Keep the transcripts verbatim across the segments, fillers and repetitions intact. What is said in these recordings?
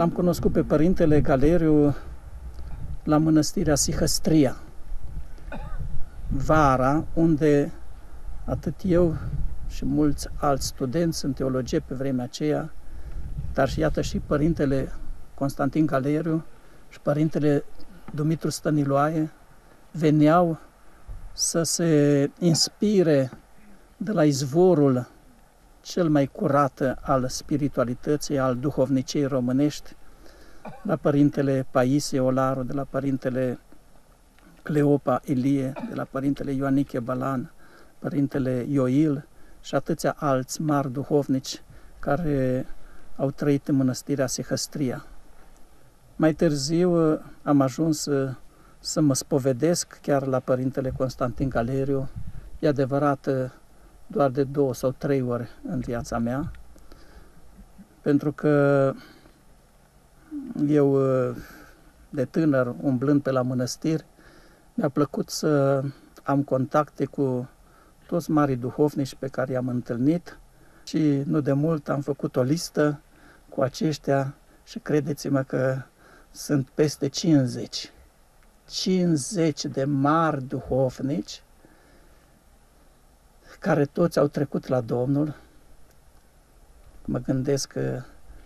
L-am cunoscut pe Părintele Galeriu la Mănăstirea Sihăstria, vara, unde atât eu și mulți alți studenți în teologie pe vremea aceea, dar și iată și Părintele Constantin Galeriu și Părintele Dumitru Stăniloae veneau să se inspire de la izvorul cel mai curat al spiritualității, al duhovniciei românești, la Părintele Paisie Olaru, de la Părintele Cleopa Ilie, de la Părintele Ioaniche Balan, Părintele Ioil și atâția alți mari duhovnici care au trăit în Mănăstirea Sihăstria. Mai târziu am ajuns să mă spovedesc chiar la Părintele Constantin Galeriu, e adevărat doar de două sau trei ori în viața mea, pentru că eu, de tânăr, umblând pe la mănăstiri, mi-a plăcut să am contacte cu toți marii duhovnici pe care i-am întâlnit și nu de mult am făcut o listă cu aceștia și credeți-mă că sunt peste cincizeci. cincizeci de mari duhovnici care toți au trecut la Domnul. Mă gândesc că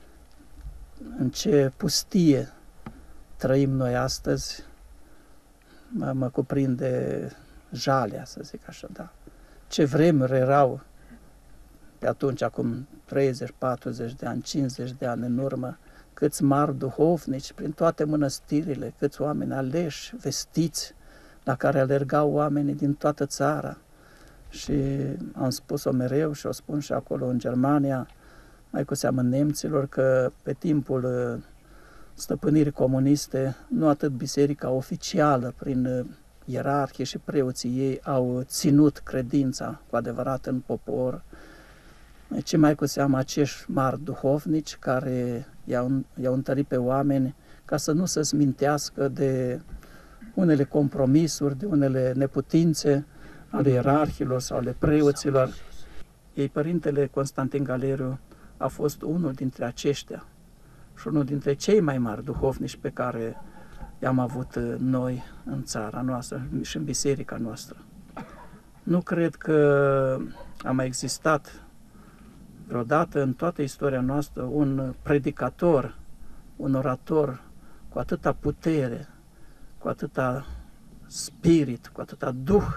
în ce pustie trăim noi astăzi, mă, mă cuprinde jalea, să zic așa, da. Ce vremuri erau pe atunci, acum treizeci, patruzeci de ani, cincizeci de ani în urmă, câți mari duhovnici prin toate mănăstirile, câți oameni aleși, vestiți, la care alergau oamenii din toată țara. Și am spus-o mereu și o spun și acolo în Germania, mai cu seamă nemților, că pe timpul stăpânirii comuniste, nu atât biserica oficială, prin ierarhie și preoții ei, au ținut credința cu adevărat în popor, ci mai cu seamă acești mari duhovnici care i-au, i-au întărit pe oameni ca să nu se smintească de unele compromisuri, de unele neputințe ale ierarhilor sau ale preoților. Ei, Părintele Constantin Galeriu a fost unul dintre aceștia și unul dintre cei mai mari duhovnici pe care i-am avut noi în țara noastră și în biserica noastră. Nu cred că a mai existat vreodată în toată istoria noastră un predicator, un orator cu atâta putere, cu atâta spirit, cu atâta duh,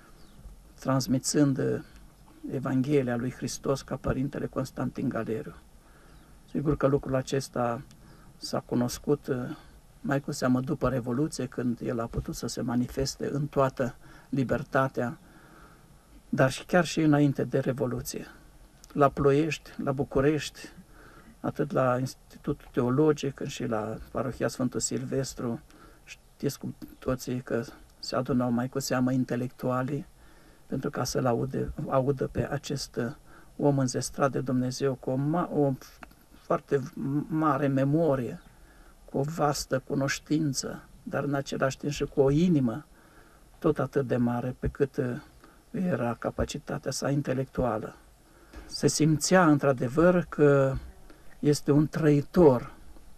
transmițând Evanghelia lui Hristos ca Părintele Constantin Galeriu. Sigur că lucrul acesta s-a cunoscut mai cu seamă după Revoluție, când el a putut să se manifeste în toată libertatea, dar și chiar și înainte de Revoluție. La Ploiești, la București, atât la Institutul Teologic, cât și la Parohia Sfântul Silvestru, știți cu toții că se adunau mai cu seamă intelectualii, pentru ca să-l aude, audă pe acest om înzestrat de Dumnezeu cu o, ma, o foarte mare memorie, cu o vastă cunoștință, dar în același timp și cu o inimă tot atât de mare pe cât era capacitatea sa intelectuală. Se simțea într-adevăr că este un trăitor,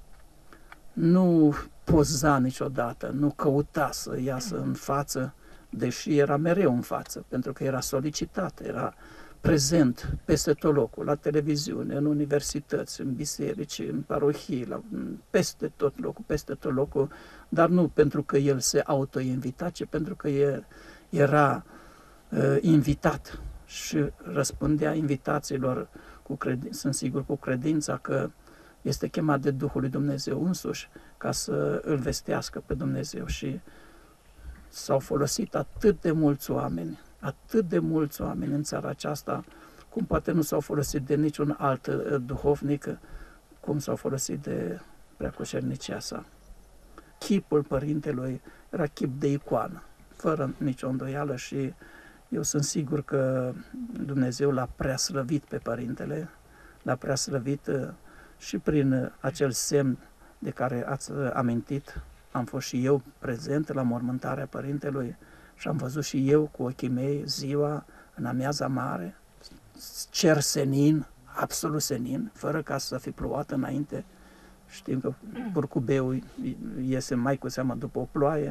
nu poza niciodată, nu căuta să iasă în față, deși era mereu în față, pentru că era solicitat, era prezent peste tot locul, la televiziune, în universități, în biserici, în parohii, la, peste tot locul, peste tot locul, dar nu pentru că el se auto-invita, ci pentru că el era uh, invitat și răspundea invitațiilor, cu credință, sunt sigur cu credința că este chemat de Duhul lui Dumnezeu însuși ca să îl vestească pe Dumnezeu. Și s-au folosit atât de mulți oameni, atât de mulți oameni în țara aceasta, cum poate nu s-au folosit de niciun alt duhovnic, cum s-au folosit de preacucernicia sa. Chipul Părintelui era chip de icoană, fără nicio îndoială, și eu sunt sigur că Dumnezeu l-a preaslăvit pe Părintele, l-a preaslăvit și prin acel semn de care ați amintit. Am fost și eu prezent la mormântarea Părintelui și am văzut și eu cu ochii mei ziua, în amiaza mare, cer senin, absolut senin, fără ca să fi plouat înainte, știm că curcubeul iese mai cu seamă după o ploaie.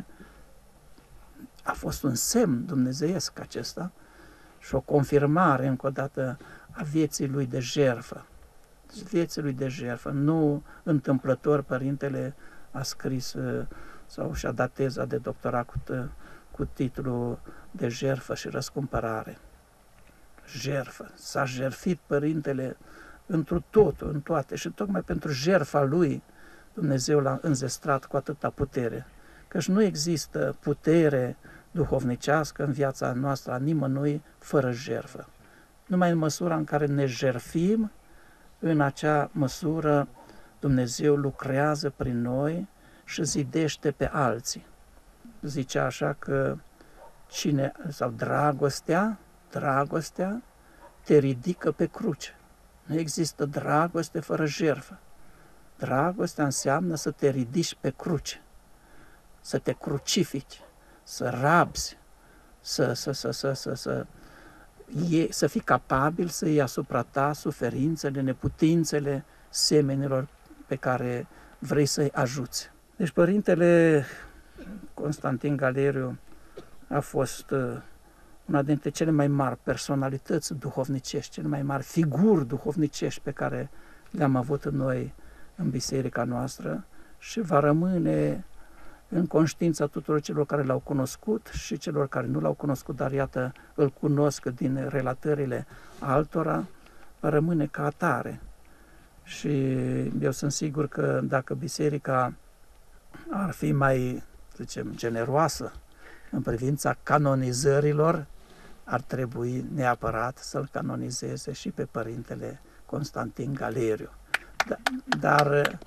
A fost un semn dumnezeiesc acesta și o confirmare încă o dată a vieții lui de jertfă. Vieții lui de jertfă. Nu întâmplător Părintele a scris sau și-a dat teza de doctorat cu, cu titlul de jertfă și răscumpărare. Jertfă. S-a jertfit Părintele întru totul, în toate, și tocmai pentru jertfa lui Dumnezeu l-a înzestrat cu atâta putere. Căci nu există putere duhovnicească în viața noastră a nimănui fără jertfă. Numai în măsura în care ne jertfim, în acea măsură Dumnezeu lucrează prin noi și zidește pe alții. Zicea așa că cine, sau dragostea, dragostea te ridică pe cruce. Nu există dragoste fără jertfă. Dragostea înseamnă să te ridici pe cruce, să te crucifici, să rabzi, să, să, să, să, să, să, e, să fii capabil să iei asupra ta suferințele, neputințele semenilor pe care vrei să-i ajuți. Deci Părintele Constantin Galeriu a fost una dintre cele mai mari personalități duhovnicești, cele mai mari figuri duhovnicești pe care le-am avut noi în biserica noastră și va rămâne în conștiința tuturor celor care l-au cunoscut și celor care nu l-au cunoscut, dar iată, îl cunosc din relatările altora, va rămâne ca atare. Și eu sunt sigur că dacă biserica ar fi mai, zicem, generoasă în privința canonizărilor, ar trebui neapărat să-l canonizeze și pe Părintele Constantin Galeriu. Da, dar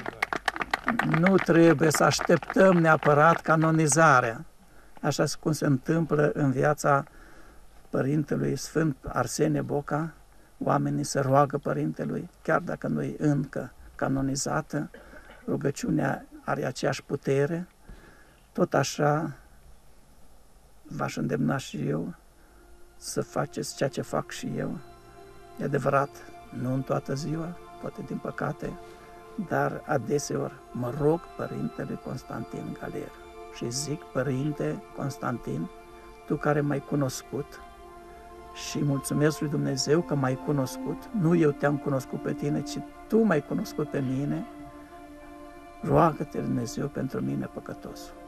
nu trebuie să așteptăm neapărat canonizarea, așa cum se întâmplă în viața Părintelui Sfânt Arsenie Boca. Oamenii se roagă Părintelui, chiar dacă nu e încă canonizată, rugăciunea are aceeași putere. Tot așa v-aș îndemna și eu să faceți ceea ce fac și eu. E adevărat, nu în toată ziua, poate din păcate, dar adeseori mă rog Părintele Constantin Galeriu și zic: Părinte Constantin, tu care m-ai cunoscut și mulțumesc lui Dumnezeu că m-ai cunoscut, nu eu te-am cunoscut pe tine, ci tu m-ai cunoscut pe mine, roagă-te Dumnezeu pentru mine păcătosul.